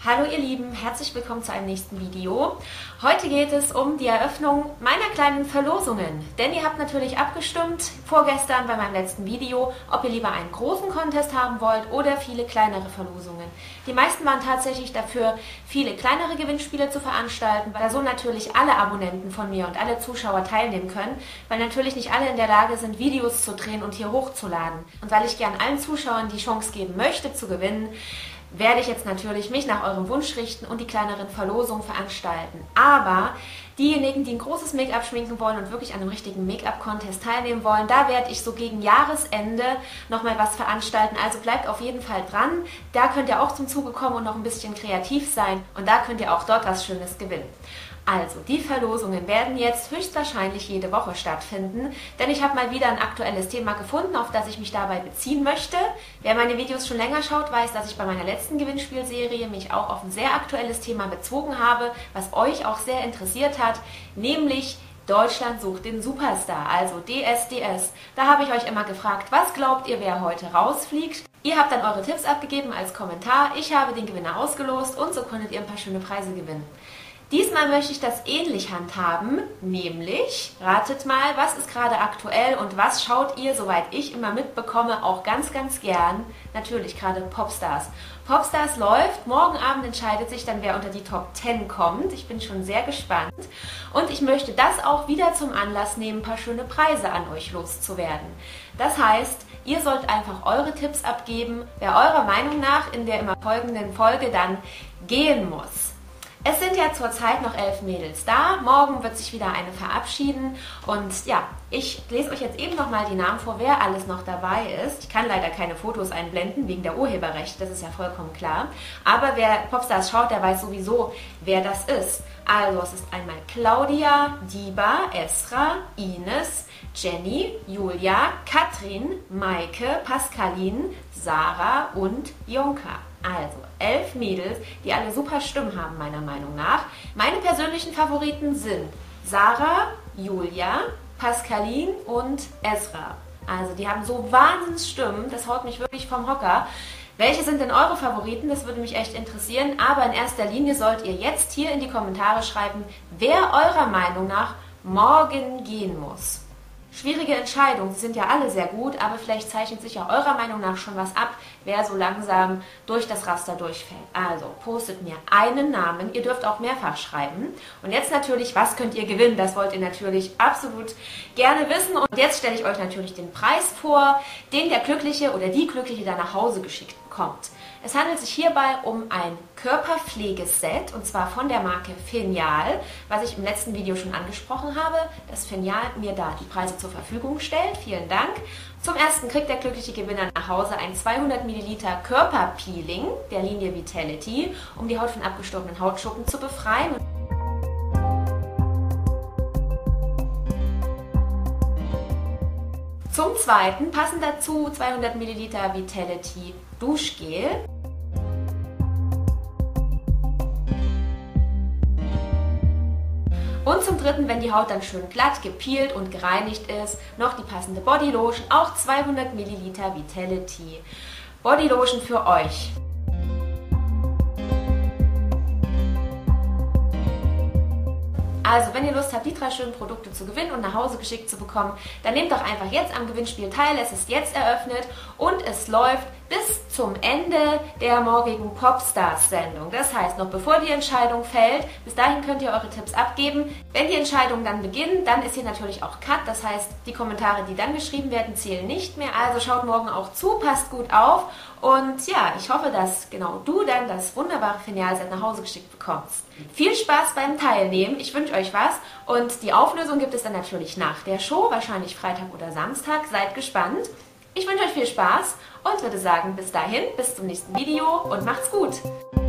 Hallo ihr Lieben, herzlich willkommen zu einem nächsten Video. Heute geht es um die Eröffnung meiner kleinen Verlosungen. Denn ihr habt natürlich abgestimmt vorgestern bei meinem letzten Video, ob ihr lieber einen großen Contest haben wollt oder viele kleinere Verlosungen. Die meisten waren tatsächlich dafür, viele kleinere Gewinnspiele zu veranstalten, weil so natürlich alle Abonnenten von mir und alle Zuschauer teilnehmen können, weil natürlich nicht alle in der Lage sind, Videos zu drehen und hier hochzuladen. Und weil ich gern allen Zuschauern die Chance geben möchte zu gewinnen, werde ich jetzt natürlich mich nach eurem Wunsch richten und die kleineren Verlosungen veranstalten. Aber diejenigen, die ein großes Make-up schminken wollen und wirklich an einem richtigen Make-up-Contest teilnehmen wollen, da werde ich so gegen Jahresende nochmal was veranstalten. Also bleibt auf jeden Fall dran. Da könnt ihr auch zum Zuge kommen und noch ein bisschen kreativ sein. Und da könnt ihr auch dort was Schönes gewinnen. Also, die Verlosungen werden jetzt höchstwahrscheinlich jede Woche stattfinden, denn ich habe mal wieder ein aktuelles Thema gefunden, auf das ich mich dabei beziehen möchte. Wer meine Videos schon länger schaut, weiß, dass ich bei meiner letzten Gewinnspielserie mich auch auf ein sehr aktuelles Thema bezogen habe, was euch auch sehr interessiert hat, nämlich Deutschland sucht den Superstar, also DSDS. Da habe ich euch immer gefragt, was glaubt ihr, wer heute rausfliegt? Ihr habt dann eure Tipps abgegeben als Kommentar, ich habe den Gewinner ausgelost und so konntet ihr ein paar schöne Preise gewinnen. Diesmal möchte ich das ähnlich handhaben, nämlich, ratet mal, was ist gerade aktuell und was schaut ihr, soweit ich immer mitbekomme, auch ganz gern, natürlich gerade Popstars. Popstars läuft, morgen Abend entscheidet sich dann, wer unter die Top 10 kommt. Ich bin schon sehr gespannt und ich möchte das auch wieder zum Anlass nehmen, ein paar schöne Preise an euch loszuwerden. Das heißt, ihr sollt einfach eure Tipps abgeben, wer eurer Meinung nach in der immer folgenden Folge dann gehen muss. Es sind ja zurzeit noch 11 Mädels da. Morgen wird sich wieder eine verabschieden. Und ja, ich lese euch jetzt eben nochmal die Namen vor, wer alles noch dabei ist. Ich kann leider keine Fotos einblenden, wegen der Urheberrechte, das ist ja vollkommen klar. Aber wer Popstars schaut, der weiß sowieso, wer das ist. Also es ist einmal Claudia, Diba, Esra, Ines, Jenny, Julia, Katrin, Maike, Pascaline, Sarah und Jonka. Also 11 Mädels, die alle super Stimmen haben, meiner Meinung nach. Meine persönlichen Favoriten sind Sarah, Julia, Pascaline und Esra. Also die haben so Wahnsinnsstimmen, das haut mich wirklich vom Hocker. Welche sind denn eure Favoriten? Das würde mich echt interessieren. Aber in erster Linie sollt ihr jetzt hier in die Kommentare schreiben, wer eurer Meinung nach morgen gehen muss. Schwierige Entscheidungen, sie sind ja alle sehr gut, aber vielleicht zeichnet sich ja eurer Meinung nach schon was ab, wer so langsam durch das Raster durchfällt. Also postet mir einen Namen, ihr dürft auch mehrfach schreiben. Und jetzt natürlich, was könnt ihr gewinnen? Das wollt ihr natürlich absolut gerne wissen. Und jetzt stelle ich euch natürlich den Preis vor, den der Glückliche oder die Glückliche dann nach Hause geschickt bekommt. Es handelt sich hierbei um ein Körperpflegeset und zwar von der Marke Fenial, was ich im letzten Video schon angesprochen habe, dass Fenial mir da die Preise zur Verfügung stellt. Vielen Dank. Zum ersten kriegt der glückliche Gewinner nach Hause ein 200 ml Körperpeeling der Linie Vitality, um die Haut von abgestorbenen Hautschuppen zu befreien. Zum zweiten passen dazu 200 ml Vitality Duschgel. Und zum dritten, wenn die Haut dann schön glatt, gepeelt und gereinigt ist, noch die passende Bodylotion, auch 200 ml Vitality Bodylotion für euch. Also, wenn ihr Lust habt, die 3 schönen Produkte zu gewinnen und nach Hause geschickt zu bekommen, dann nehmt doch einfach jetzt am Gewinnspiel teil. Es ist jetzt eröffnet und es läuft bis zum Ende der morgigen Popstars-Sendung. Das heißt, noch bevor die Entscheidung fällt, bis dahin könnt ihr eure Tipps abgeben. Wenn die Entscheidung dann beginnt, dann ist hier natürlich auch Cut. Das heißt, die Kommentare, die dann geschrieben werden, zählen nicht mehr. Also schaut morgen auch zu, passt gut auf. Und ja, ich hoffe, dass genau du dann das wunderbare Fenial-Set nach Hause geschickt bekommst. Viel Spaß beim Teilnehmen. Ich wünsche euch was. Und die Auflösung gibt es dann natürlich nach der Show, wahrscheinlich Freitag oder Samstag. Seid gespannt. Ich wünsche euch viel Spaß und würde sagen, bis dahin, bis zum nächsten Video und macht's gut!